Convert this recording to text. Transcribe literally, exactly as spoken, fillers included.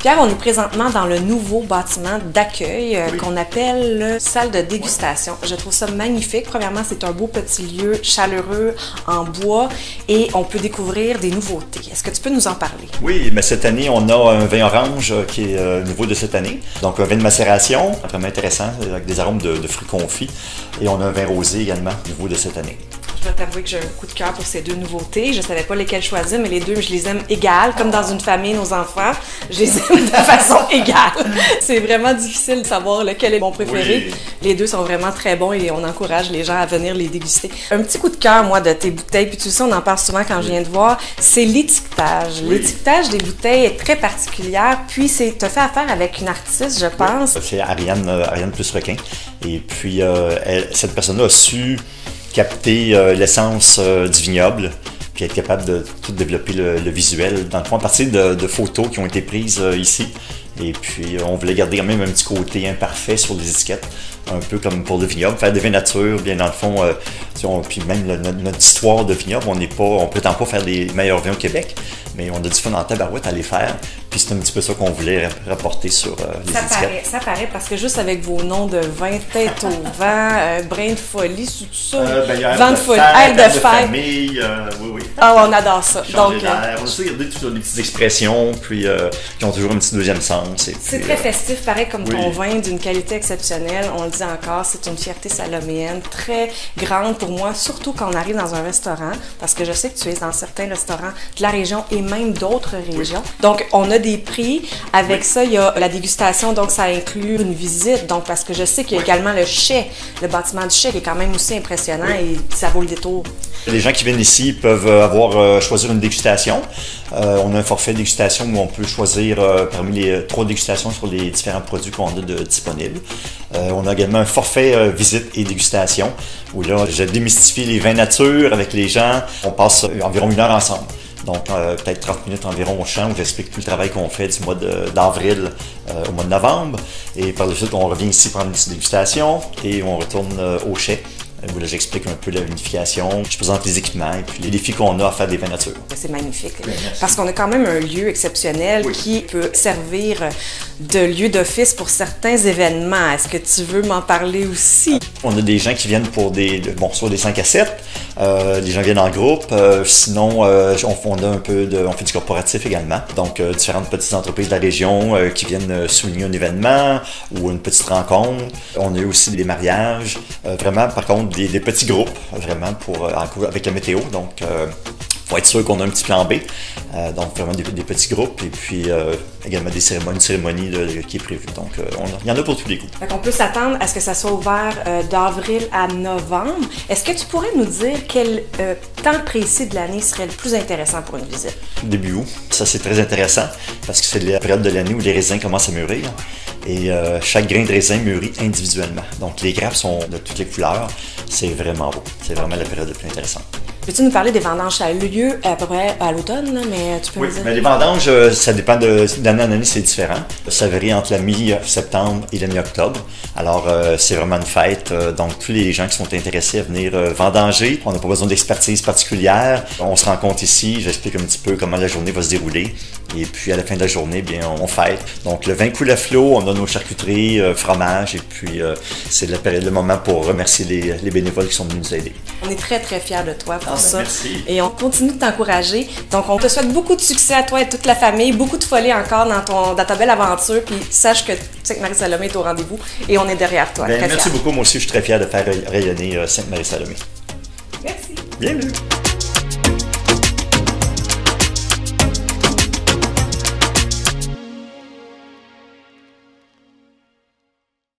Pierre, on est présentement dans le nouveau bâtiment d'accueil euh, oui. qu'on appelle salle de dégustation. Je trouve ça magnifique. Premièrement, c'est un beau petit lieu chaleureux en bois et on peut découvrir des nouveautés. Est-ce que tu peux nous en parler? Oui, mais cette année, on a un vin orange qui est euh, nouveau de cette année. Donc, un vin de macération, vraiment intéressant, avec des arômes de, de fruits confits. Et on a un vin rosé également, nouveau de cette année. Je dois t'avouer que j'ai un coup de cœur pour ces deux nouveautés. Je ne savais pas lesquelles choisir, mais les deux, je les aime égales. Comme dans une famille, nos enfants, je les aime de façon égale. C'est vraiment difficile de savoir lequel est mon préféré. Oui. Les deux sont vraiment très bons et on encourage les gens à venir les déguster. Un petit coup de cœur, moi, de tes bouteilles, puis tu sais, on en parle souvent quand je viens de voir, c'est l'étiquetage. Oui. L'étiquetage des bouteilles est très particulière, puis c'est tu as fait affaire avec une artiste, je pense. Oui. C'est Ariane, euh, Ariane Plus-Requin. Et puis, euh, elle, cette personne-là a su capter euh, l'essence euh, du vignoble, puis être capable de tout développer le, le visuel, dans le fond, à partir de, de photos qui ont été prises euh, ici. Et puis, on voulait garder quand même un petit côté imparfait sur les étiquettes, un peu comme pour le vignoble, faire des vins nature, bien dans le fond, euh, on, puis même le, notre, notre histoire de vignoble, on n'est pas, on prétend pas faire les meilleurs vins au Québec, mais on a du fun en tabarouette à les faire, puis c'est un petit peu ça qu'on voulait rapporter sur euh, les ça étiquettes. Paraît, ça paraît, parce que juste avec vos noms de vin, tête au vent, euh, brin de folie, tout ça, euh, ben, vent de folie, air de fête. famille, euh, oui, oui. Ah, on adore ça. Donc, euh, on a aussi gardé toutes les petites expressions, puis euh, qui ont toujours un petit deuxième sens. C'est très euh, festif, pareil comme oui. ton vin, d'une qualité exceptionnelle. On le dit encore, c'est une fierté saloméenne très grande pour moi, surtout quand on arrive dans un restaurant, parce que je sais que tu es dans certains restaurants de la région et même d'autres régions. Oui. Donc, on a des prix. Avec oui. ça, il y a la dégustation, donc ça inclut une visite. Donc, parce que je sais qu'il y a oui. également le chai, le bâtiment du chai qui est quand même aussi impressionnant oui. et ça vaut le détour. Les gens qui viennent ici peuvent avoir euh, choisir une dégustation. Euh, on a un forfait dégustation où on peut choisir euh, parmi les trois dégustations sur les différents produits qu'on a de, disponibles. Euh, on a également un forfait euh, visite et dégustation où là, je démystifie les vins nature avec les gens. On passe environ une heure ensemble. Donc, euh, peut-être trente minutes environ au champ où j'explique tout le travail qu'on fait du mois d'avril euh, au mois de novembre. Et par la suite, on revient ici prendre une petite dégustation et on retourne euh, au chai. Où là, j'explique un peu la vinification, je présente les équipements et puis les défis qu'on a à faire des vins nature. C'est magnifique, oui, parce qu'on a quand même un lieu exceptionnel oui. qui peut servir de lieu d'office pour certains événements. Est-ce que tu veux m'en parler aussi? On a des gens qui viennent pour des, bon, soit des cinq à sept, euh, les gens viennent en groupe, euh, sinon euh, on, on a un peu de, on fait du corporatif également. Donc euh, différentes petites entreprises de la région euh, qui viennent souligner un événement ou une petite rencontre. On a eu aussi des mariages, euh, vraiment par contre Des, des petits groupes, vraiment, pour, avec la météo. Donc, euh, faut être sûr qu'on a un petit plan B. Euh, donc, vraiment des, des petits groupes. Et puis, euh, également des cérémonies, une cérémonie de, de, qui est prévue. Donc, euh, il y en a pour tous les goûts. On peut s'attendre à ce que ça soit ouvert euh, d'avril à novembre. Est-ce que tu pourrais nous dire quel euh, temps précis de l'année serait le plus intéressant pour une visite? Début août. Ça, c'est très intéressant parce que c'est la période de l'année où les raisins commencent à mûrir. Et euh, chaque grain de raisin mûrit individuellement. Donc, les grappes sont de toutes les couleurs. C'est vraiment beau. C'est vraiment la période la plus intéressante. Peux-tu nous parler des vendanges? Ça a lieu à peu près à l'automne, mais tu peux oui, me dire? Mais les vendanges, ça dépend de d'année en année, c'est différent. Ça varie entre la mi-septembre et la mi-octobre. Alors, euh, c'est vraiment une fête. Donc, tous les gens qui sont intéressés à venir euh, vendanger, on n'a pas besoin d'expertise particulière. On se rencontre ici, j'explique un petit peu comment la journée va se dérouler. Et puis, à la fin de la journée, bien, on fête. Donc, le vin coule à flot, on a nos charcuteries, euh, fromages, et puis euh, c'est le, le moment pour remercier les, les bénévoles qui sont venus nous aider. On est très, très fiers de toi pour ah, ça. Merci. Et on continue de t'encourager. Donc, on te souhaite beaucoup de succès à toi et à toute la famille, beaucoup de folie encore dans, ton, dans ta belle aventure. Puis, sache que tu sais que Marie-Salomé est au rendez-vous et on est derrière toi. Bien, merci fière. beaucoup. Moi aussi, je suis très fier de faire rayonner euh, Sainte-Marie-Salomé. Merci. Bienvenue.